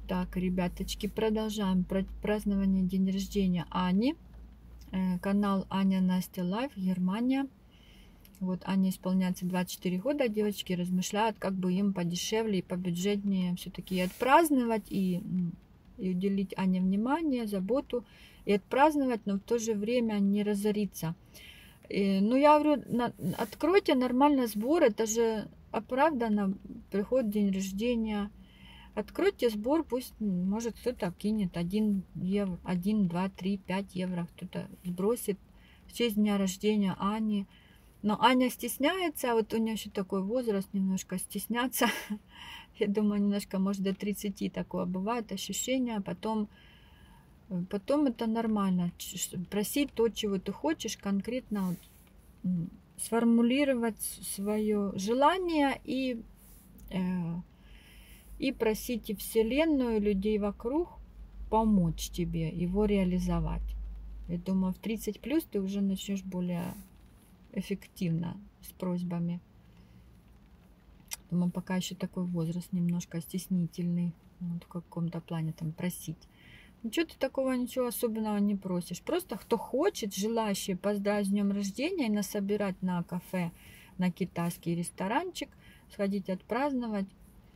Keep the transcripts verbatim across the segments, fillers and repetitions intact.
Так, ребяточки, продолжаем празднование день рождения Ани. Канал Аня Настя Лайф, Германия. Вот Ане исполняется двадцать четыре года. Девочки размышляют, как бы им подешевле и побюджетнее все-таки отпраздновать и, и уделить Ане внимание, заботу и отпраздновать, но в то же время не разориться. И, ну, я говорю, на, откройте нормально сбор, это же оправданно, приходит день рождения. Откройте сбор, пусть, может, кто-то кинет один евро, один, два, три, пять евро, кто-то сбросит в честь дня рождения Ани. Но Аня стесняется, а вот у нее еще такой возраст, немножко стесняться. Я думаю, немножко, может, до тридцати такое бывает ощущение, а потом, потом это нормально. Просить то, чего ты хочешь, конкретно вот, сформулировать свое желание и... Э, И просите Вселенную, людей вокруг помочь тебе его реализовать. Я думаю, в тридцать плюс ты уже начнешь более эффективно с просьбами. Думаю, пока еще такой возраст немножко стеснительный, вот в каком-то плане там просить. Ничего ты такого, ничего особенного не просишь. Просто кто хочет, желающий поздравить с днем рождения и насобирать на кафе, на китайский ресторанчик, сходить отпраздновать.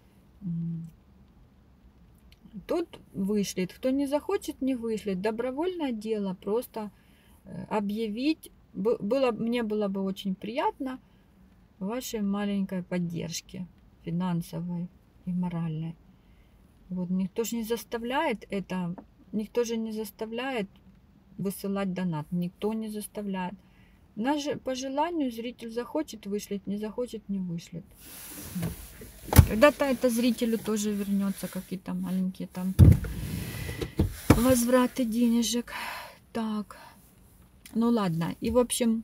Тот вышлет, кто не захочет, не вышлет. Добровольное дело, просто объявить. Было, мне было бы очень приятно вашей маленькой поддержки финансовой и моральной. Вот, никто же не заставляет это, никто же не заставляет высылать донат, никто не заставляет. Даже по желанию зритель захочет, вышлет, не захочет, не вышлет. Когда-то это зрителю тоже вернется, какие-то маленькие там возвраты денежек. Так, ну ладно. И в общем,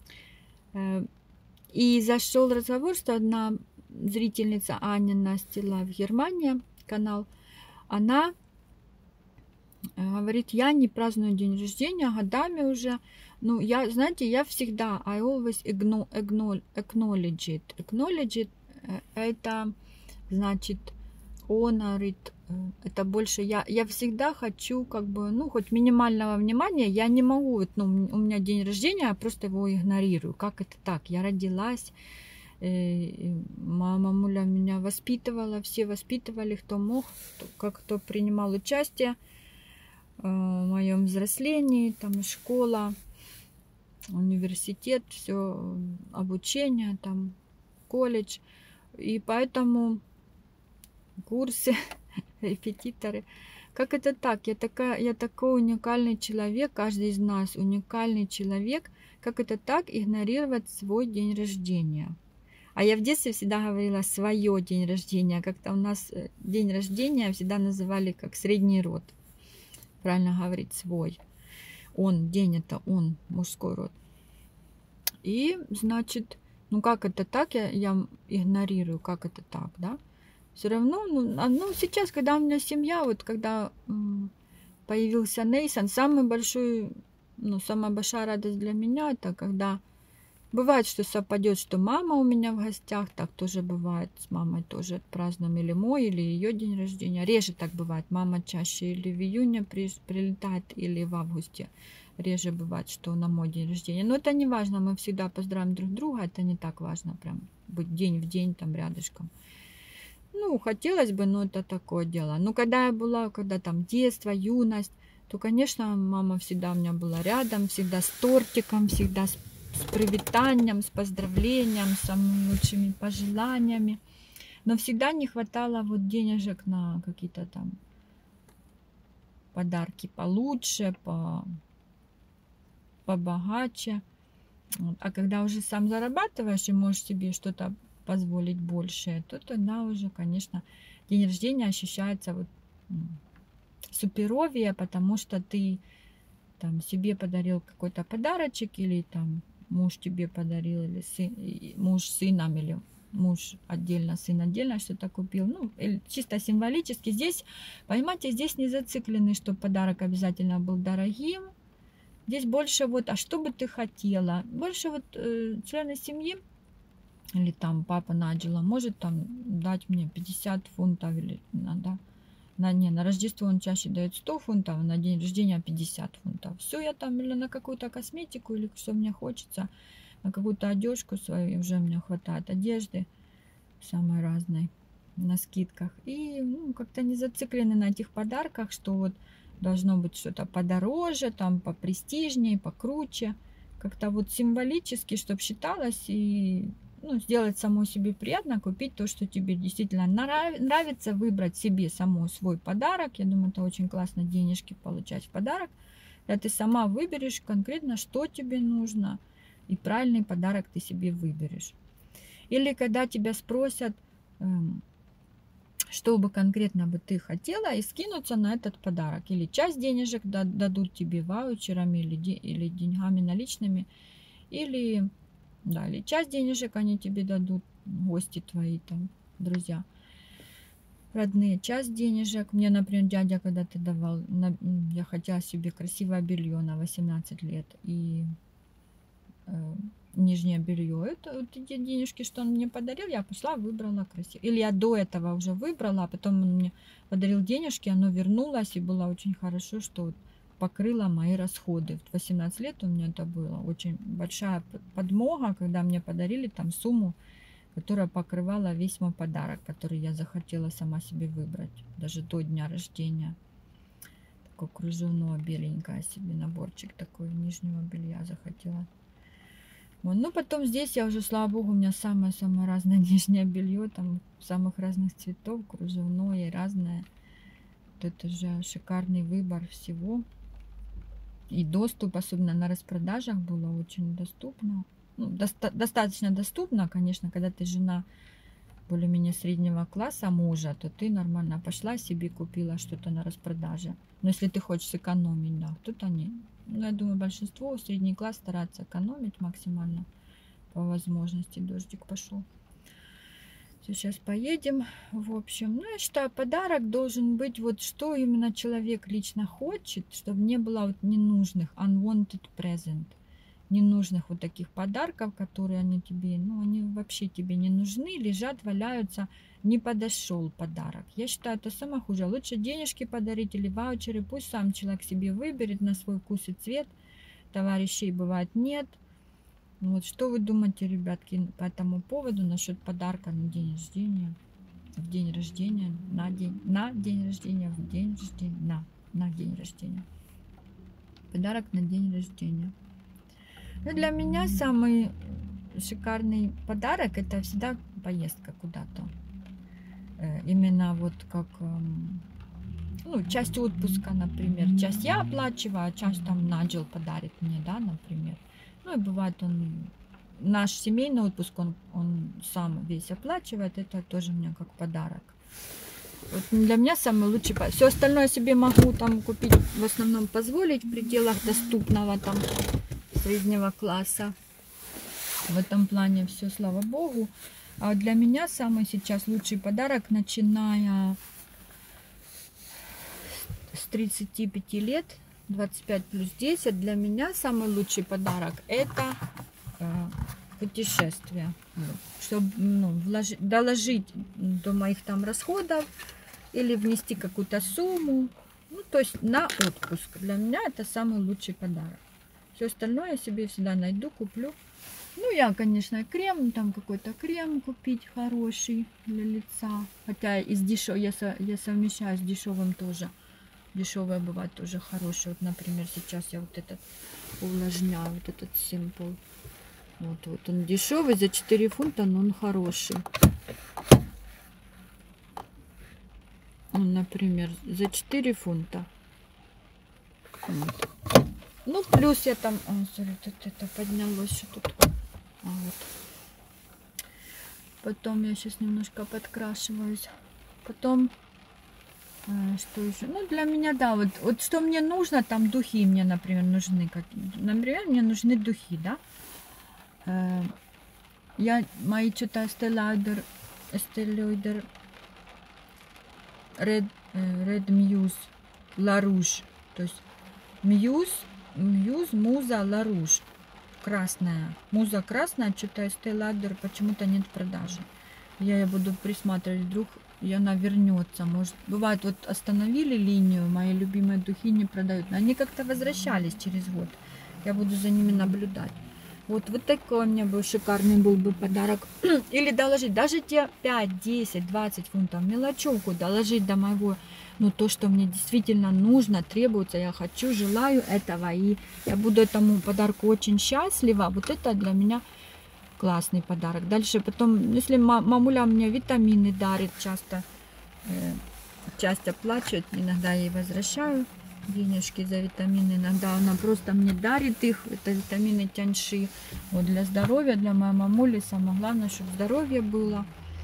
э, и зашел разговор, что одна зрительница Аня Настя Лайф, Германия, канал, она э, говорит, я не праздную день рождения годами уже. Ну, я, знаете, я всегда, I always acknowledge it. Acknowledge it это значит honor it, это больше я я всегда хочу как бы, ну, хоть минимального внимания. Я не могу, вот, ну, у меня день рождения, я просто его игнорирую. Как это так? Я родилась, э, мамуля меня воспитывала, все воспитывали, кто мог, как кто принимал участие э, в моем взрослении, там школа, университет, все обучение, там колледж. И поэтому курсы, репетиторы. Как это так? Я, такая, я такой уникальный человек, каждый из нас уникальный человек. Как это так игнорировать свой день рождения? А я в детстве всегда говорила свое день рождения. Как-то у нас день рождения всегда называли как средний род. Правильно говорить, свой. Он, день это он, мужской род. И, значит... Ну, как это так? Я, я игнорирую, как это так, да? Все равно, ну, ну, сейчас, когда у меня семья, вот когда м, появился Нейсон, самый большой, ну, самая большая радость для меня, это когда бывает, что совпадет, что мама у меня в гостях, так тоже бывает, с мамой тоже отпразднуем, или мой, или ее день рождения. Реже так бывает, мама чаще или в июне при, прилетает, или в августе. Реже бывает, что на мой день рождения. Но это не важно, мы всегда поздравим друг друга. Это не так важно, прям быть день в день там рядышком. Ну, хотелось бы, но это такое дело. Но когда я была, когда там детство, юность, то, конечно, мама всегда у меня была рядом, всегда с тортиком, всегда с, с привитанием, с поздравлением, с самыми лучшими пожеланиями. Но всегда не хватало вот денежек на какие-то там подарки получше, по... побогаче. А когда уже сам зарабатываешь и можешь себе что-то позволить большее, то тогда уже, конечно, день рождения ощущается вот суперовее, потому что ты там себе подарил какой-то подарочек, или там муж тебе подарил, или сын, муж сыном, или муж отдельно, сын отдельно что-то купил. Ну, чисто символически. Здесь, понимаете, здесь не зациклены, что подарок обязательно был дорогим. Здесь больше вот, а что бы ты хотела? Больше вот э, члены семьи, или там папа Наджела, может там дать мне пятьдесят фунтов, или да, На, не, на Рождество он чаще дает сто фунтов, а на день рождения пятьдесят фунтов. Все я там или на какую-то косметику, или что мне хочется, на какую-то одежку свою, уже мне хватает одежды самой разной на скидках. И ну, как-то не зациклены на этих подарках, что вот должно быть что-то подороже, там попрестижнее, покруче. Как-то вот символически, чтобы считалось и ну, сделать самой себе приятно, купить то, что тебе действительно нрав нравится, выбрать себе самой свой подарок. Я думаю, это очень классно денежки получать в подарок. Когда ты сама выберешь конкретно, что тебе нужно, и правильный подарок ты себе выберешь. Или когда тебя спросят, что бы конкретно бы ты хотела, и скинуться на этот подарок. Или часть денежек дадут тебе ваучерами, или, де или деньгами наличными, или, да, или часть денежек они тебе дадут, гости твои, там, друзья, родные, часть денежек. Мне, например, дядя когда-то давал, на, я хотела себе красивое белье на восемнадцать лет, и э, нижнее белье. Это вот эти денежки, что он мне подарил, я пошла, выбрала красиво. Или я до этого уже выбрала, а потом он мне подарил денежки, оно вернулось, и было очень хорошо, что вот покрыло мои расходы. В восемнадцать лет у меня это было очень большая подмога, когда мне подарили там сумму, которая покрывала весь мой подарок, который я захотела сама себе выбрать, даже до дня рождения. Такое кружевное беленькое себе наборчик такой нижнего белья захотела. Вот. Ну, потом здесь я уже, слава богу, у меня самое-самое разное нижнее белье, там самых разных цветов, кружевное и разное. Вот это же шикарный выбор всего. И доступ, особенно на распродажах, было очень доступно. Ну, доста достаточно доступно, конечно, когда ты жена более-менее среднего класса мужа, то ты нормально пошла себе купила что-то на распродаже. Но если ты хочешь сэкономить, да, кто-то не. Ну, я думаю, большинство средний класс старается экономить максимально по возможности. Дождик пошел. Сейчас поедем. В общем, ну, я считаю, подарок должен быть вот что именно человек лично хочет, чтобы не было вот ненужных unwanted present. Ненужных вот таких подарков, которые они тебе, ну, они вообще тебе не нужны, лежат, валяются, не подошел подарок. Я считаю, это самое хуже. Лучше денежки подарить или ваучеры, пусть сам человек себе выберет на свой вкус и цвет. Товарищей бывает нет. Вот что вы думаете, ребятки, по этому поводу насчет подарка на день рождения, в день рождения, на день, на день рождения, в день рождения, на, на день рождения. Подарок на день рождения. Ну, для меня самый шикарный подарок — это всегда поездка куда-то. Именно вот как, ну, часть отпуска, например. Часть я оплачиваю, а часть там Наджел подарит мне, да, например. Ну, и бывает он, наш семейный отпуск, он, он сам весь оплачивает. Это тоже мне как подарок. Вот для меня самый лучший подарок. Все остальное себе могу там купить, в основном позволить в пределах доступного там среднего класса. В этом плане все, слава богу. А для меня самый сейчас лучший подарок, начиная с тридцати пяти лет, двадцать пять плюс десять, для меня самый лучший подарок — это э, путешествие. Вот. Чтобы ну, вложить, доложить до моих там расходов или внести какую-то сумму. Ну, то есть на отпуск. Для меня это самый лучший подарок. Все остальное я себе всегда найду, куплю. Ну, я, конечно, крем, там какой-то крем купить хороший для лица. Хотя из дешев... я, со... я совмещаю с дешевым тоже. Дешевые бывают тоже хорошие. Вот, например, сейчас я вот этот увлажняю, вот этот Simple. Вот, вот он дешевый, за четыре фунта, но он хороший. Он, например, за четыре фунта. Вот. Ну, плюс я там... О, смотри, тут это поднялось, что тут... А, вот. Потом я сейчас немножко подкрашиваюсь. Потом... Э, что еще? Ну, для меня, да, вот, вот что мне нужно, там духи мне, например, нужны. Как, например, мне нужны духи, да. Э, я мои что-то Estee Lauder, Estee Lauder Red, э, Red Muse La Rouge. То есть Muse... Мьюз, Муза, Ла Руж. Красная. Муза красная, что-то Estee Lauder почему-то нет в продаже. Я ее буду присматривать, вдруг и она вернется. Может, бывает, вот остановили линию, мои любимые духи не продают, но они как-то возвращались через год. Я буду за ними наблюдать. Вот, вот такой у меня был шикарный был бы подарок. Или доложить даже те пять, десять, двадцать фунтов, мелочевку доложить до моего, ну, то, что мне действительно нужно, требуется, я хочу, желаю этого. И я буду этому подарку очень счастлива. Вот это для меня классный подарок. Дальше потом, если мамуля мне витамины дарит, часто, э, часто плачет, иногда я ей возвращаю денежки за витамины. Иногда она просто мне дарит их. Это витамины тяньши. Вот для здоровья, для моей мамули самое главное, чтобы здоровье было.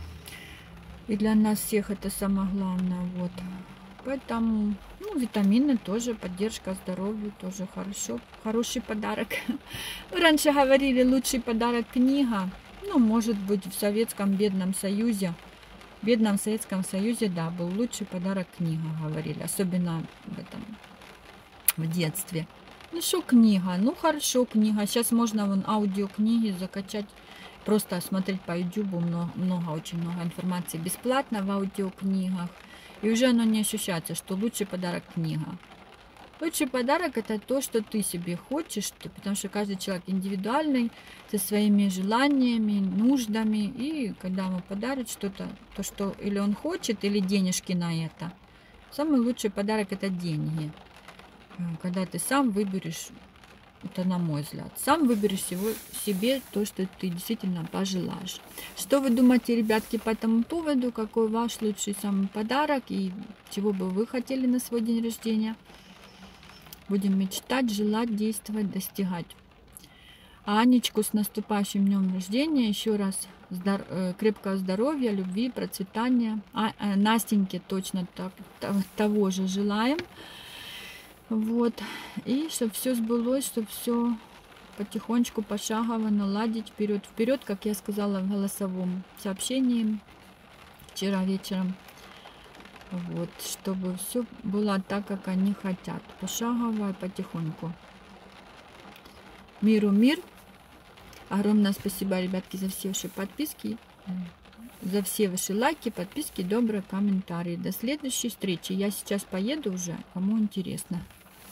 И для нас всех это самое главное. Вот. Поэтому, ну, витамины тоже, поддержка здоровью тоже хорошо. Хороший подарок. Раньше говорили, лучший подарок книга. Ну, может быть, в Советском Бедном Союзе. В Бедном Советском Союзе, да, был лучший подарок книга, говорили. Особенно в этом, в детстве. Ну, что книга? Ну, хорошо, книга. Сейчас можно вон аудиокниги закачать. Просто смотреть по ютубу. Много, много, очень много информации бесплатно в аудиокнигах. И уже оно не ощущается, что лучший подарок книга. Лучший подарок это то, что ты себе хочешь, потому что каждый человек индивидуальный, со своими желаниями, нуждами. И когда ему подарят что-то, то, что или он хочет, или денежки на это. Самый лучший подарок это деньги. Когда ты сам выберешь, это на мой взгляд, сам выберешь его, себе то, что ты действительно пожелаешь. Что вы думаете, ребятки, по этому поводу? Какой ваш лучший самый подарок и чего бы вы хотели на свой день рождения? Будем мечтать, желать, действовать, достигать. А Анечку с наступающим днем рождения. Еще раз здор крепкого здоровья, любви, процветания. А, а Настеньке точно так, того же желаем. Вот. И чтобы все сбылось, чтобы все потихонечку, пошагово наладить вперед. Вперед, как я сказала в голосовом сообщении вчера вечером. Вот. Чтобы все было так, как они хотят. Пошагово и потихоньку. Миру мир. Огромное спасибо, ребятки, за все ваши подписки. За все ваши лайки, подписки, добрые комментарии. До следующей встречи. Я сейчас поеду уже, кому интересно.